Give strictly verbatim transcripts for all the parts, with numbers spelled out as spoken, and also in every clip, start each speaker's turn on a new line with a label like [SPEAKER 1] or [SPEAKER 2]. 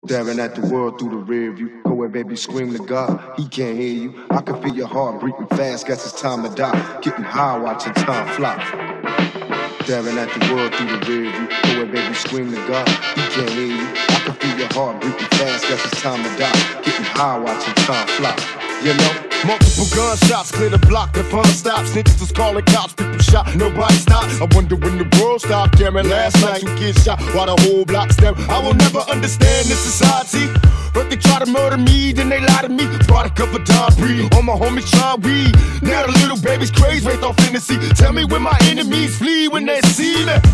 [SPEAKER 1] Staring at the world through the rear view. Go ahead, baby, scream to God. He can't hear you. I can feel your heart beating fast. Guess it's time to die. Getting high, watching time fly. Staring at the world through the rear view. Go ahead, baby, scream to God. He can't hear you. I can feel your heart beating fast. Guess it's time to die. Getting high, watching time fly. You know?
[SPEAKER 2] Multiple gunshots clear the block, the fun stops. Snitches was calling cops, people shot, nobody stopped. I wonder when the world stopped caring. Last night two kids shot while the whole block staring. I will never understand this society. But they try to murder me, then they lie to me. Product of a Don Breed, all my homies try weed. Now the little baby's crazy, raised off fantasy. Tell me when my enemies flee when they see me.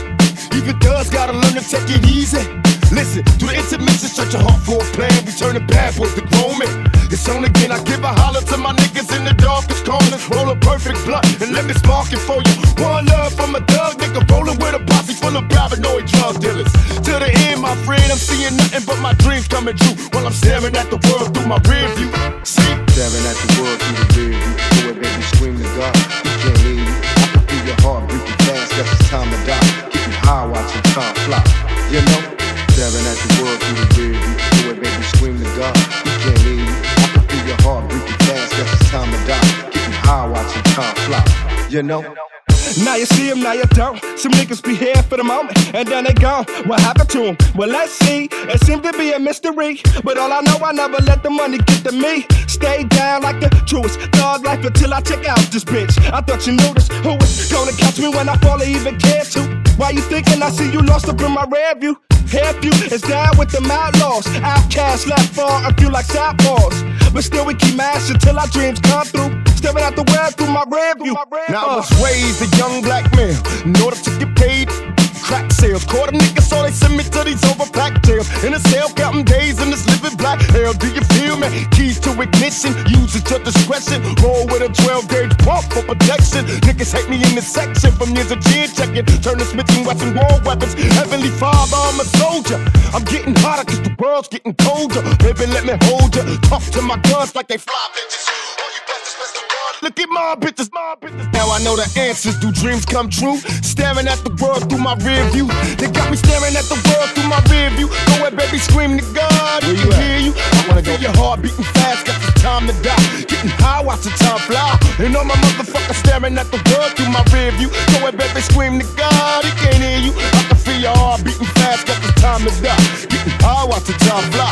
[SPEAKER 2] Even thugs gotta learn to take it easy. Listen, to the intermission, search your heart for a plan. We turn the bad boys to grown men. It's on again, I give a holler to my niggas in the darkest corners. Roll a perfect blunt and let me spark it for you. One love from a thug nigga, rolling with a posse full of paranoid drug dealers. To the end, my friend, I'm seeing nothing but my dreams coming true while I'm staring at the world through my rear view. See?
[SPEAKER 1] Staring at the world through the rear view. Go ahead, baby, scream to God. He can't hear you. I can feel your heart beating fast. Guess it's time to die. Getting high, watching time fly. You know? Staring at the world through the rear view. Go ahead, baby, scream to God. He can't hear you. I can feel your heart beating fast. Guess it's time to die. Getting high, watching time fly. You know?
[SPEAKER 3] Now you see him, now you don't. Some niggas be here for the moment, and then they gone. What happened to him? Well, let's see. It seemed to be a mystery, but all I know, I never let the money get to me. Stay down like the truest thug life until I check out this bitch. I thought you knew this. Who was gonna catch me when I fall or even care to? Why you thinking I see you lost up in my rear view? Half you is down with them outlaws. Outcasts left far, a few like southpaws. But still we keep mashing till our dreams come through. Staring at the world through my rear view.
[SPEAKER 2] Now I was raised a young black man. In order to get paid, crack sales. Caught a nigga, so they send me to these overpacked jails. In a cell, counting days in this living black hell. Do you feel me? Keys to ignition, use at your discretion. Roll with a twelve gauge pump for protection. Niggas hate me in this section from years of chin checking. Turn the Smith and Wesson war weapons. Heavenly Father, I'm a soldier. I'm getting hotter cause the world's getting colder. Baby, let me hold ya. Talk to my guns like they fly bitches. All you bastards, best to run. Look at my bitches, my bitches. Now I know the answers. Do dreams come true? Staring at the world through my rear view. They got me staring at the world through my rear view. Go ahead, baby, scream to God. Where you hear you? I wanna feel your heart beating fast. Got the time to die. Getting high, watch the time fly. And all my motherfuckers staring at the world through my rear view. Go ahead, baby, scream to God. He can't hear you. I can feel your heart beating fast. Got the time to die. Getting high, watch the time fly.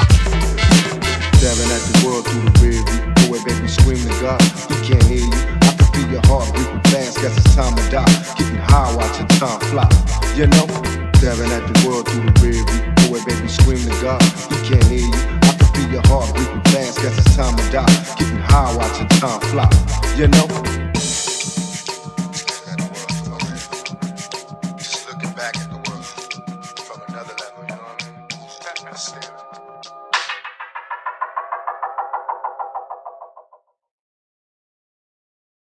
[SPEAKER 1] Staring at the world through the rear view. Go ahead, baby, scream to God. He can't hear you. I can feel your heart beating fast. Guess it's time to die. Getting high, watching time fly. You know? Staring at the world through the rear view. Go ahead, baby, scream to God. He can't hear you. I can feel your heart beating fast. Guess it's time to die. Getting high, watching time fly. You know?